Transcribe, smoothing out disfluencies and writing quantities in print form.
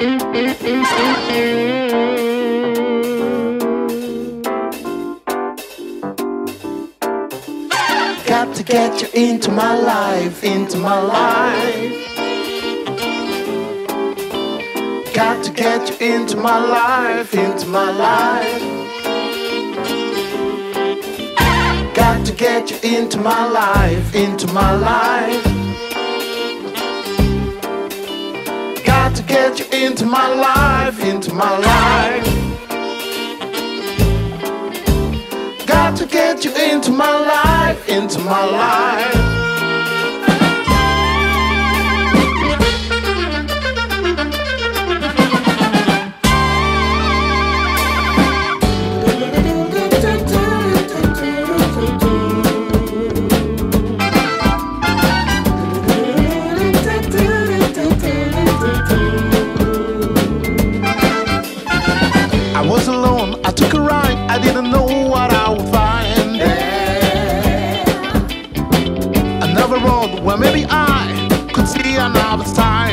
Got to get you into my life, into my life. Got to get you into my life, into my life. Got to get you into my life, into my life. Got to get you into my life, into my life. Got to get you into my life, into my life. I was alone, I took a ride, I didn't know what I would find. Another road where maybe I could see another time.